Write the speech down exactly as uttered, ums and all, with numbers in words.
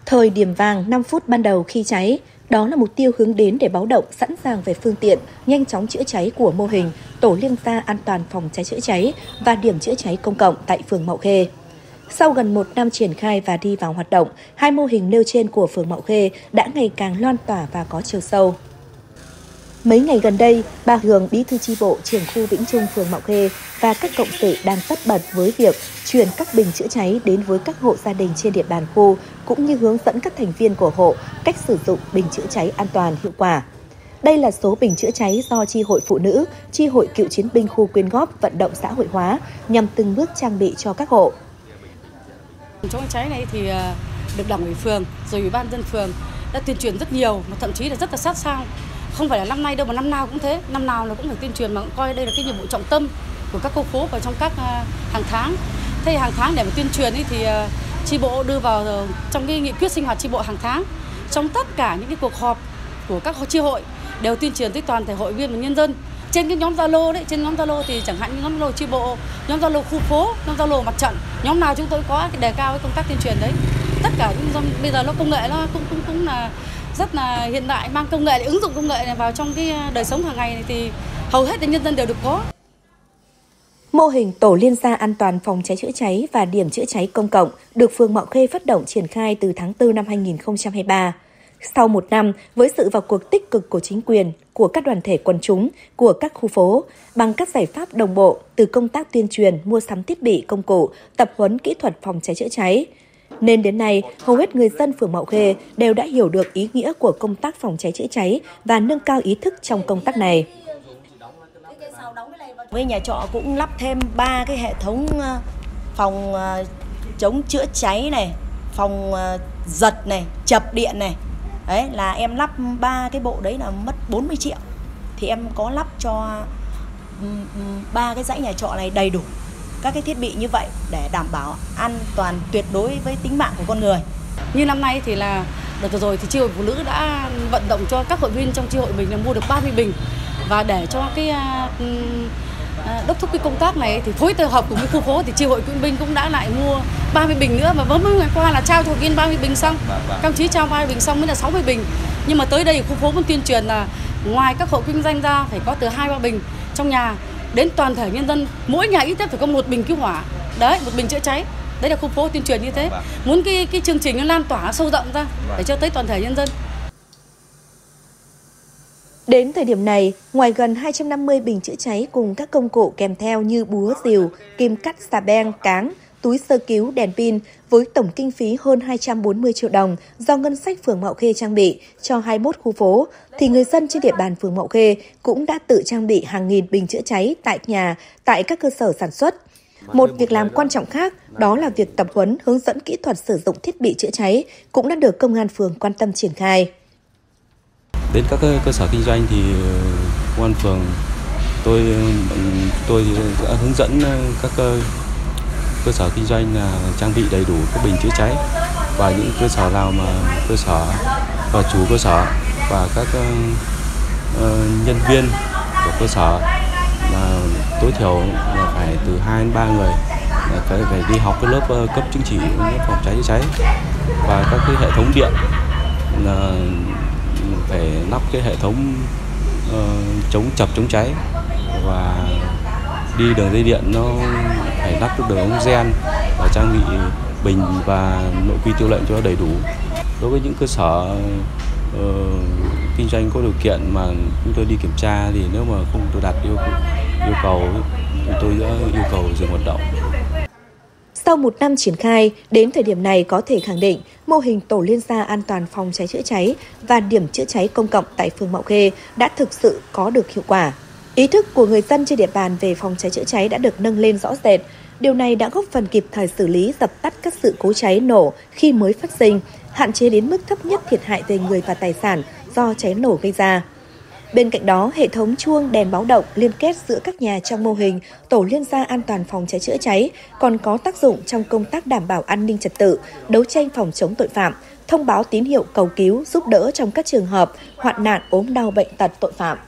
Thời điểm vàng năm phút ban đầu khi cháy, đó là mục tiêu hướng đến để báo động sẵn sàng về phương tiện, nhanh chóng chữa cháy của mô hình Tổ liên gia an toàn phòng cháy chữa cháy và điểm chữa cháy công cộng tại phường Mạo Khê. Sau gần một năm triển khai và đi vào hoạt động, hai mô hình nêu trên của phường Mạo Khê đã ngày càng loan tỏa và có chiều sâu. Mấy ngày gần đây, bà Hường, bí thư chi bộ trưởng khu Vĩnh Trung phường Mạo Khê và các cộng sự đang tất bật với việc chuyển các bình chữa cháy đến với các hộ gia đình trên địa bàn khu, cũng như hướng dẫn các thành viên của hộ cách sử dụng bình chữa cháy an toàn hiệu quả. Đây là số bình chữa cháy do Chi hội Phụ nữ, Chi hội Cựu chiến binh khu quyên góp vận động xã hội hóa nhằm từng bước trang bị cho các hộ. Chống cháy này thì được Đảng ủy phường rồi Ủy ban dân phường đã tuyên truyền rất nhiều, mà thậm chí là rất là sát sao. Không phải là năm nay đâu mà năm nào cũng thế, năm nào là cũng phải tuyên truyền, mà cũng coi đây là cái nhiệm vụ trọng tâm của các khu phố và trong các hàng tháng. Thế hàng tháng để mà tuyên truyền thì chi bộ đưa vào trong cái nghị quyết sinh hoạt chi bộ hàng tháng, trong tất cả những cái cuộc họp của các chi hội đều tuyên truyền tới toàn thể hội viên và nhân dân. Trên cái nhóm Zalo đấy, trên nhóm Zalo thì chẳng hạn như nhóm Zalo chi bộ, nhóm Zalo khu phố, nhóm Zalo mặt trận, nhóm nào chúng tôi có cái đề cao cái công tác tuyên truyền đấy. Tất cả những bây giờ nó công nghệ nó cũng cũng cũng là rất là hiện đại, mang công nghệ để ứng dụng công nghệ này vào trong cái đời sống hàng ngày này thì hầu hết nhân dân đều được có. Mô hình Tổ liên gia an toàn phòng cháy chữa cháy và điểm chữa cháy công cộng được phường Mạo Khê phát động triển khai từ tháng tư năm hai nghìn không trăm hai mươi ba. Sau một năm, với sự vào cuộc tích cực của chính quyền, của các đoàn thể quần chúng, của các khu phố, bằng các giải pháp đồng bộ từ công tác tuyên truyền, mua sắm thiết bị, công cụ, tập huấn kỹ thuật phòng cháy chữa cháy, nên đến nay, hầu hết người dân phường Mạo Khê đều đã hiểu được ý nghĩa của công tác phòng cháy chữa cháy và nâng cao ý thức trong công tác này. Với nhà trọ cũng lắp thêm ba cái hệ thống phòng chống chữa cháy này, phòng giật này, chập điện này. Đấy là em lắp ba cái bộ đấy là mất bốn mươi triệu. Thì em có lắp cho ba cái dãy nhà trọ này đầy đủ các cái thiết bị như vậy để đảm bảo an toàn tuyệt đối với tính mạng của con người. Như năm nay thì là đợt rồi thì chi hội phụ nữ đã vận động cho các hội viên trong chi hội mình là mua được ba mươi bình, và để cho cái uh, đốc thúc cái công tác này thì phối hợp cùng với khu phố thì chi hội cựu binh cũng đã lại mua ba mươi bình nữa, mà mới ngày qua là trao cho hội viên ba mươi bình xong, các đồng chí trao ba mươi bình xong mới là sáu mươi bình. Nhưng mà tới đây khu phố vẫn tuyên truyền là ngoài các hộ kinh doanh ra phải có từ hai ba bình trong nhà, đến toàn thể nhân dân mỗi nhà ít nhất phải có một bình cứu hỏa, đấy, một bình chữa cháy. Đấy là khu phố tuyên truyền như thế, muốn cái cái chương trình nó lan tỏa sâu rộng ra để cho tới toàn thể nhân dân. Đến thời điểm này, ngoài gần hai trăm năm mươi bình chữa cháy cùng các công cụ kèm theo như búa rìu, kim cắt, xà beng, cáng, túi sơ cứu, đèn pin với tổng kinh phí hơn hai trăm bốn mươi triệu đồng do ngân sách phường Mạo Khê trang bị cho hai mươi mốt khu phố, thì người dân trên địa bàn phường Mạo Khê cũng đã tự trang bị hàng nghìn bình chữa cháy tại nhà, tại các cơ sở sản xuất. Một việc làm quan trọng khác đó là việc tập huấn hướng dẫn kỹ thuật sử dụng thiết bị chữa cháy cũng đã được công an phường quan tâm triển khai. Đến các cơ sở kinh doanh thì công an phường tôi tôi đã hướng dẫn các cơ sở kinh doanh là trang bị đầy đủ các bình chữa cháy, và những cơ sở nào mà cơ sở và chủ cơ sở và các uh, nhân viên của cơ sở là tối thiểu là phải từ hai đến ba người, là phải, phải đi học cái lớp uh, cấp chứng chỉ phòng cháy chữa cháy, và các cái hệ thống điện là phải lắp cái hệ thống uh, chống chập chống cháy, và đi đường dây điện nó phải lắp được đường ống gen và trang bị bình và nội quy tiêu lệnh cho nó đầy đủ. Đối với những cơ sở uh, kinh doanh có điều kiện mà chúng tôi đi kiểm tra thì nếu mà không đạt yêu yêu cầu chúng tôi đã yêu cầu dừng hoạt động. Sau một năm triển khai, đến thời điểm này có thể khẳng định mô hình Tổ liên gia an toàn phòng cháy chữa cháy và điểm chữa cháy công cộng tại phường Mạo Khê đã thực sự có được hiệu quả. Ý thức của người dân trên địa bàn về phòng cháy chữa cháy đã được nâng lên rõ rệt. Điều này đã góp phần kịp thời xử lý, dập tắt các sự cố cháy nổ khi mới phát sinh, hạn chế đến mức thấp nhất thiệt hại về người và tài sản do cháy nổ gây ra. Bên cạnh đó, hệ thống chuông đèn báo động liên kết giữa các nhà trong mô hình Tổ liên gia an toàn phòng cháy chữa cháy còn có tác dụng trong công tác đảm bảo an ninh trật tự, đấu tranh phòng chống tội phạm, thông báo tín hiệu cầu cứu giúp đỡ trong các trường hợp hoạn nạn, ốm đau, bệnh tật, tội phạm.